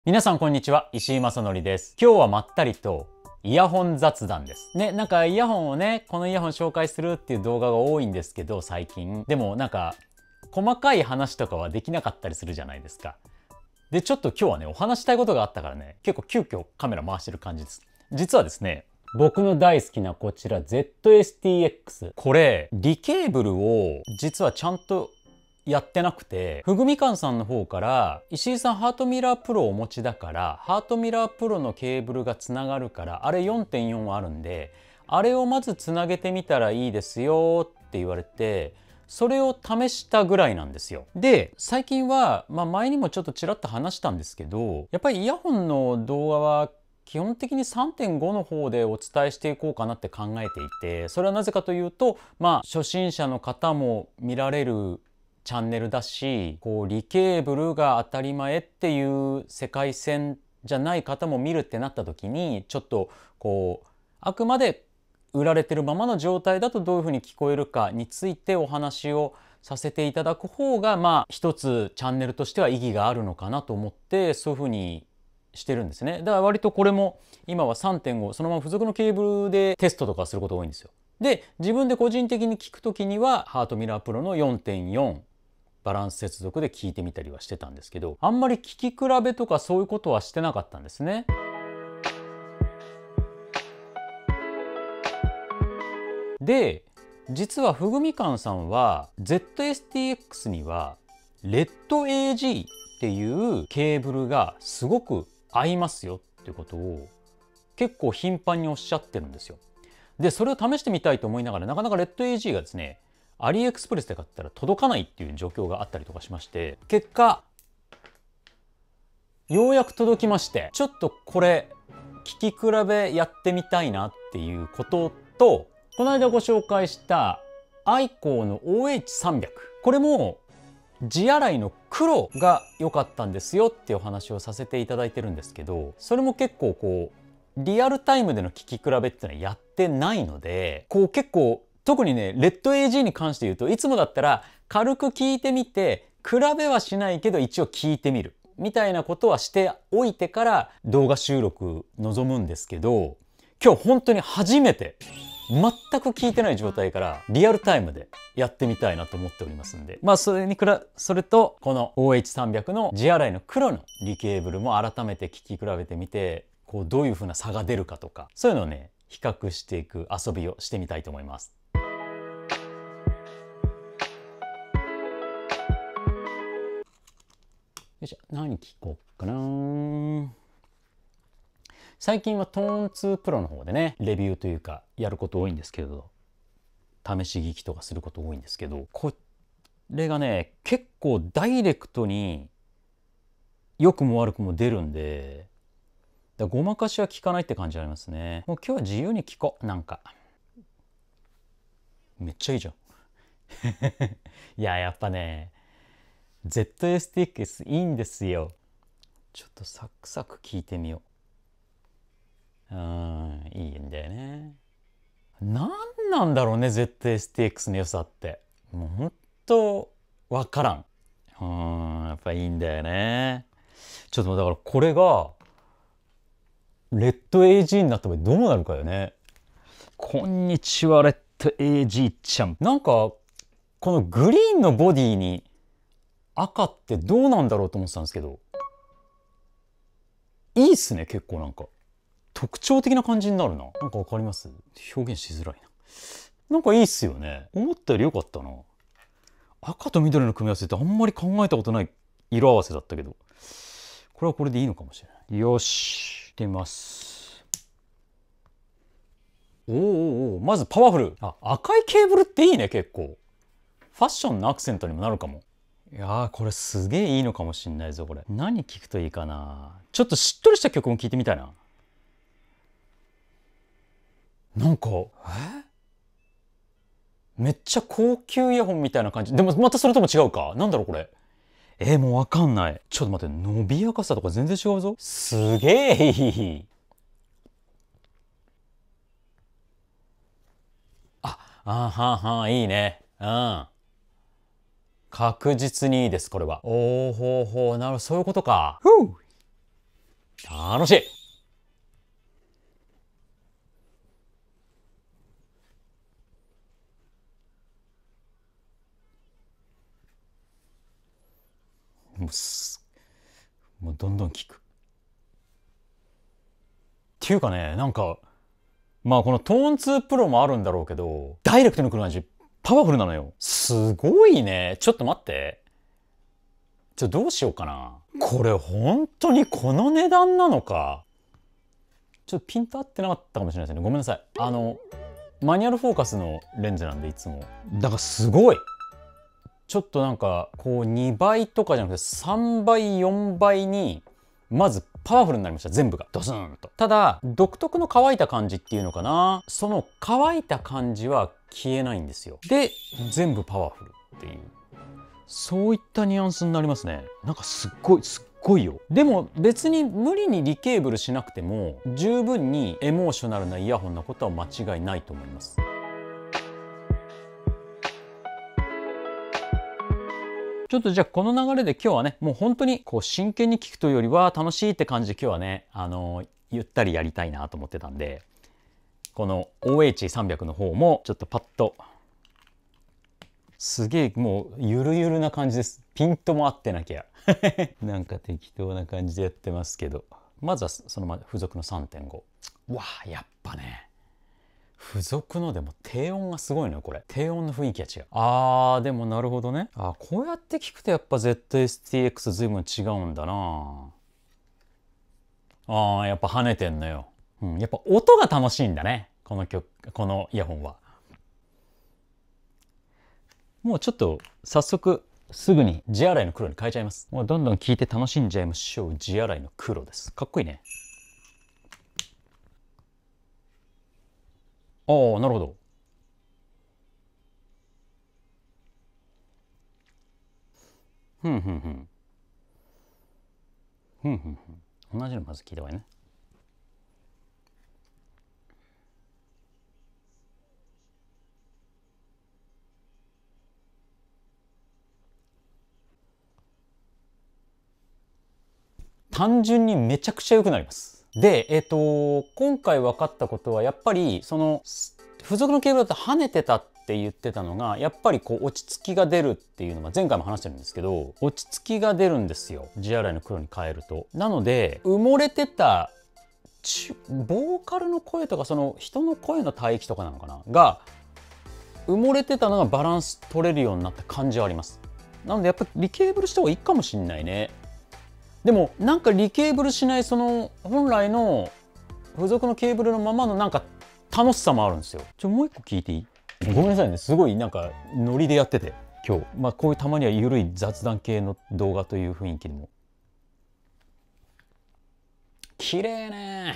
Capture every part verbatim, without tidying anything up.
皆さんこんにちは、石井正則です。今日はまったりとイヤホン雑談です。ね、なんかイヤホンをね、このイヤホン紹介するっていう動画が多いんですけど、最近。でもなんか、細かい話とかはできなかったりするじゃないですか。で、ちょっと今日はね、お話したいことがあったからね、結構急遽カメラ回してる感じです。実はですね、僕の大好きなこちら ゼットエスティーエックス。これ、リケーブルを実はちゃんとやってなくて、ふぐみかんさんの方から石井さんハートミラープロをお持ちだからハートミラープロのケーブルがつながるからあれ よんてんよん あるんであれをまずつなげてみたらいいですよって言われて、それを試したぐらいなんですよ。で最近は、まあ、前にもちょっとちらっと話したんですけど、やっぱりイヤホンの動画は基本的に さんてんご の方でお伝えしていこうかなって考えていて、それはなぜかというと、まあ初心者の方も見られるチャンネルだし、こうリケーブルが当たり前っていう世界線じゃない方も見るってなった時に、ちょっとこうあくまで売られてるままの状態だとどういうふうに聞こえるかについてお話をさせていただく方が、まあ一つチャンネルとしては意義があるのかなと思って、そういうふうにしてるんですね。だから割とこれも今は さんてんご そのまま付属のケーブルでテストとかすることが多いんですよ。で自分で個人的に聞くときにはハートミラープロの よんてんよんバランス接続で聞いてみたりはしてたんですけど、あんまり聞き比べとかそういうことはしてなかったんですね。で実はふぐみかんさんは ゼットエスティーエックス には レッドエージー っていうケーブルがすごく合いますよっていうことを結構頻繁におっしゃってるんですよ。でそれを試してみたいと思いながら、なかなか レッドエージー がですねアリエクスプレスで買ったら届かないっていう状況があったりとかしまして、結果ようやく届きまして、ちょっとこれ聞き比べやってみたいなっていうことと、この間ご紹介したアイコーの オーエイチさんびゃく、これも地洗いの黒が良かったんですよっていうお話をさせていただいてるんですけど、それも結構こうリアルタイムでの聞き比べっていうのはやってないので、こう結構特にね、レッドエージー に関して言うと、いつもだったら軽く聞いてみて、比べはしないけど一応聞いてみるみたいなことはしておいてから動画収録臨むんですけど、今日本当に初めて全く聞いてない状態からリアルタイムでやってみたいなと思っておりますんで、まあそれにくらそれとこの オーエイチさんびゃく の地洗いの黒のリケーブルも改めて聞き比べてみて、こうどういう風な差が出るかとか、そういうのをね比較していく遊びをしてみたいと思います。よいしょ、何聞こうかな。最近はトーンツープロの方でねレビューというかやること多いんですけど、試し聞きとかすること多いんですけど、これがね結構ダイレクトに良くも悪くも出るんで、だごまかしは効かないって感じありますね。もう今日は自由に聞こう。なんかめっちゃいいじゃんいややっぱね ゼットエスティーエックス いいんですよ。ちょっとサクサク聞いてみよう。うん、いいんだよね。なんなんだろうね ゼットエスティーエックス の良さって。もうほんとわからん。うん、やっぱいいんだよね。ちょっとだからこれがレッドエージー になった場合どうなるかよね。こんにちはレッドエージー ちゃん。なんかこのグリーンのボディに赤ってどうなんだろうと思ってたんですけど、いいっすね。結構なんか特徴的な感じになるな。なんかわかります？表現しづらいな。なんかいいっすよね。思ったより良かったな。赤と緑の組み合わせってあんまり考えたことない色合わせだったけど、これはこれでいいのかもしれない。よし、行ってみます。おーおーおー、まずパワフル。あ、赤いケーブルっていいね。結構ファッションのアクセントにもなるかも。いやーこれすげえいいのかもしんないぞ。これ何聞くといいかな。ちょっとしっとりした曲も聞いてみたいな。なんかえめっちゃ高級イヤホンみたいな感じ。でもまたそれとも違うか。なんだろうこれ。えー、もうわかんない。ちょっと待って、伸びやかさとか全然違うぞ。すげえいい。あ、あははん、いいね。うん。確実にいいです、これは。おーほーほー、なるほど、そういうことか。ふう。 楽しい。もうすもうどんどん効くっていうかね、なんかまあこのトーンツープロもあるんだろうけど、ダイレクトに来る感じパワフルなのよ。すごいね。ちょっと待って、ちょどうしようかな。これ本当にこの値段なのか。ちょっとピント合ってなかったかもしれないですね。ごめんなさい。あのマニュアルフォーカスのレンズなんでいつもだからすごい。ちょっとなんかこうにばいとかじゃなくてさんばいよんばいにまずパワフルになりました。全部がドスンと。ただ独特の乾いた感じっていうのかな、その乾いた感じは消えないんですよ。で全部パワフルっていう、そういったニュアンスになりますね。なんかすっごいすっごいよ。でも別に無理にリケーブルしなくても十分にエモーショナルなイヤホンなことは間違いないと思います。ちょっとじゃあこの流れで今日はね、もう本当にこう真剣に聞くというよりは楽しいって感じで今日はね、あのゆったりやりたいなと思ってたんで、この オーエイチさんびゃく の方もちょっとパッとすげえもうゆるゆるな感じです。ピントも合ってなきゃなんか適当な感じでやってますけど、まずはそのま付属の さんてんご。 わあやっぱね付属のでも低音がすごいのよ。これ低音の雰囲気が違う。あーでもなるほどね。あこうやって聞くとやっぱ ゼットエスティーエックス 随分違うんだな。あーやっぱ跳ねてんのよ、うん、やっぱ音が楽しいんだね、この曲このイヤホンは。もうちょっと早速すぐに地洗いの黒に変えちゃいます。もうどんどん聴いて楽しんじゃいましょう。地洗いの黒です。かっこいいね。ああなるほど。ふんふんふんふんふんふん、同じのまず聞いた方がいいね。単純にめちゃくちゃ良くなります。で、えっと、今回分かったことはやっぱりその付属のケーブルだと跳ねてたって言ってたのが、やっぱりこう落ち着きが出るっていうのが前回も話してるんですけど、落ち着きが出るんですよ、地洗いの黒に変えると。なので埋もれてたボーカルの声とかその人の声の帯域とかなのかなが埋もれてたのがバランス取れるようになった感じはあります。なのでやっぱりリケーブルした方がいいかもしんないね。でもなんかリケーブルしないその本来の付属のケーブルのままのなんか楽しさもあるんですよ。ちょもう一個聞いていい？ごめんなさいね、すごいなんかノリでやってて今日、まあこういうたまには緩い雑談系の動画という雰囲気でも綺麗ね。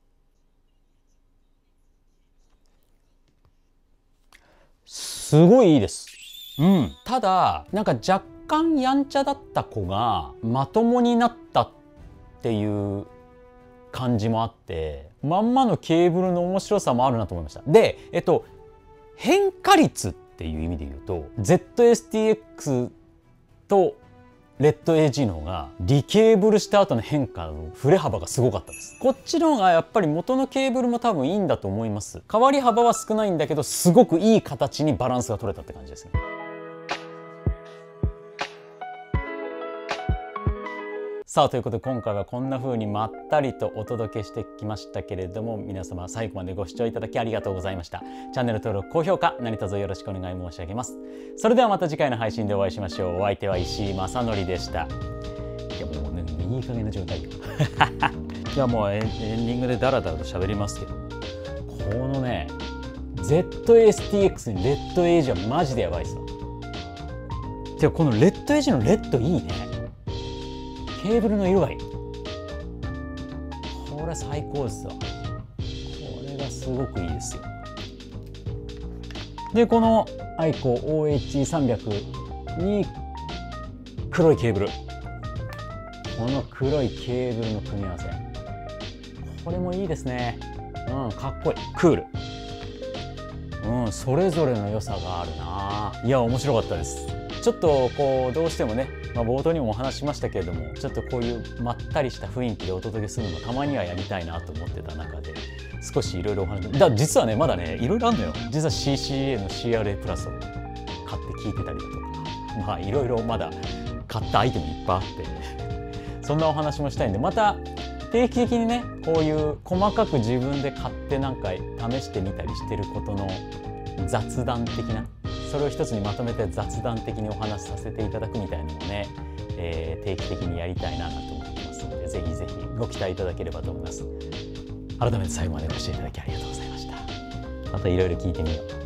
すごいいいです。うん。ただなんか若干やんちゃだった子がまともになったっていう感じもあって、まんまのケーブルの面白さもあるなと思いました。で、えっと変化率っていう意味で言うと ゼットエスティーエックス とレッド エージー の方がリケーブルした後の変化の振れ幅がすごかったです。こっちの方がやっぱり元のケーブルも多分いいんだと思います。変わり幅は少ないんだけどすごくいい形にバランスが取れたって感じですね。さあということで今回はこんな風にまったりとお届けしてきましたけれども、皆様最後までご視聴いただきありがとうございました。チャンネル登録高評価何卒よろしくお願い申し上げます。それではまた次回の配信でお会いしましょう。お相手は石井正則でした。いやもうねいい加減な状態よいやもうエンディングでダラダラと喋りますけど、このね ゼットエスティーエックス にレッドエイジはマジでやばいっすわ。てかこのレッドエイジのレッドいいね。ケーブルの色がいい。これ最高ですわ。これがすごくいいですよ。でこのアイコ オーエイチさんびゃく に黒いケーブル、この黒いケーブルの組み合わせ、これもいいですね。うんかっこいい、クール、うんそれぞれの良さがあるな。いや面白かったです。ちょっとこうどうしてもねまあ、冒頭にもお話ししましたけれども、ちょっとこういうまったりした雰囲気でお届けするのもたまにはやりたいなと思ってた中で、少しいろいろお話だ実はねまだねいろいろあるのよ。実は シーシーエー の シーアールエー プラスを買って聞いてたりだとか、まあいろいろまだ買ったアイテムいっぱいあってそんなお話もしたいんで、また定期的にねこういう細かく自分で買ってなんか試してみたりしてることの雑談的な、それを一つにまとめて雑談的にお話しさせていただくみたいなのもね、えー、定期的にやりたいなと思ってますので、ぜひぜひご期待いただければと思います。改めて最後までご視聴いただきありがとうございました。またいろいろ聞いてみよう。